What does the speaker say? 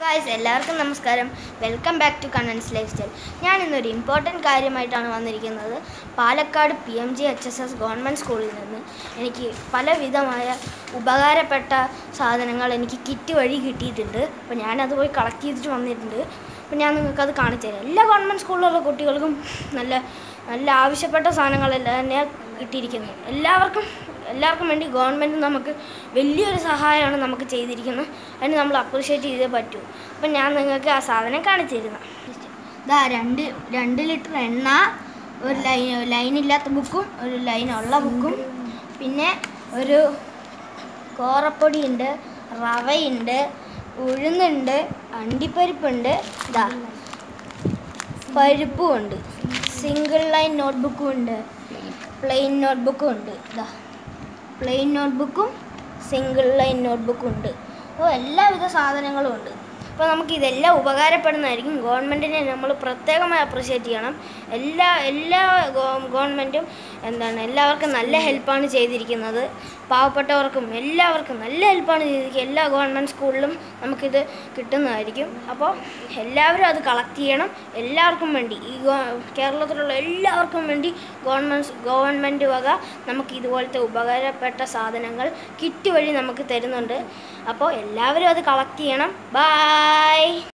Guys എല്ലാവർക്കും നമസ്കാരം. Welcome back to Kannan's lifestyle. ഞാൻ ഇന്നൊരു ഇമ്പോർട്ടൻറ്റ് കാര്യമായിട്ടാണ് വന്നിരിക്കുന്നത്. പാലക്കാട് pmghss ഗവൺമെൻറ് സ്കൂളിൽ നിന്ന് എനിക്ക് പലവിധമായ ഉപകാരപ്പെട്ട സാധനങ്ങൾ എനിക്ക് കിറ്റ് വഴി കിട്ടിയിട്ടുണ്ട്. അപ്പോൾ ഞാനത് പോയി കളക്ട് ചെയ്തിട്ട് വന്നിട്ടുണ്ട്. അപ്പോൾ ഞാൻ നിങ്ങൾക്കത് കാണിച്ചു തരാം. എല്ലാ ഗവൺമെൻറ് സ്കൂളിലുള്ള കുട്ടികൾക്കും നല്ല ആവശ്യപ്പെട്ട സാധനങ്ങളെല്ലാം തന്നെയാണ് കിട്ടിയിരിക്കുന്നത്. എല്ലാവർക്കും വേണ്ടി ഗവൺമെൻറ് നമുക്ക് വലിയൊരു സഹായമാണ് നമുക്ക് ചെയ്തിരിക്കുന്നത്. അതിന് നമ്മൾ അപ്രീഷിയേറ്റ് ചെയ്തേ പറ്റൂ. അപ്പം ഞാൻ നിങ്ങൾക്ക് ആ സാധനം കാണിച്ചു തരുന്ന ഇതാ 2 ലിറ്റർ എണ്ണ, ഒരു ലൈനില്ലാത്ത ബുക്കും ഒരു ലൈനുള്ള ബുക്കും, പിന്നെ ഒരു കോറപ്പൊടിയുണ്ട്, റവയുണ്ട്, ഉഴുന്നുണ്ട്, അണ്ടിപ്പരിപ്പുണ്ട്, ഇതാ പരിപ്പും ഉണ്ട്, സിംഗിൾ ലൈൻ നോട്ട്ബുക്കും ഉണ്ട്, പ്ലെയിൻ നോട്ട്ബുക്കും ഉണ്ട്. ഇതാ പ്ലെയിൻ നോട്ട്ബുക്കും സിംഗിൾ ലൈൻ നോട്ട്ബുക്കും ഉണ്ട്. അപ്പോൾ എല്ലാവിധ സാധനങ്ങളും ഉണ്ട്. അപ്പോൾ നമുക്കിതെല്ലാം ഉപകാരപ്പെടുന്നതായിരിക്കും. ഗവൺമെൻറ്റിനെ നമ്മൾ പ്രത്യേകമായി അപ്രീഷിയേറ്റ് ചെയ്യണം. എല്ലാ ഗവൺമെൻറ്റും എല്ലാവർക്കും നല്ല ഹെൽപ്പാണ് ചെയ്തിരിക്കുന്നത്. പാവപ്പെട്ടവർക്കും എല്ലാവർക്കും നല്ല ഹെൽപ്പാണ് ചെയ്തിരിക്കുന്നത്. എല്ലാ ഗവൺമെൻറ് സ്കൂളിലും നമുക്കിത് കിട്ടുന്നതായിരിക്കും. അപ്പോൾ എല്ലാവരും അത് കളക്ട് ചെയ്യണം. എല്ലാവർക്കും വേണ്ടി, ഈ കേരളത്തിലുള്ള എല്ലാവർക്കും വേണ്ടി ഗവൺമെൻറ് വക നമുക്ക് ഇതുപോലത്തെ ഉപകാരപ്പെട്ട സാധനങ്ങൾ കിറ്റ് വഴി നമുക്ക് തരുന്നുണ്ട്. അപ്പോൾ എല്ലാവരും അത് കളക്ട് ചെയ്യണം. ബൈ.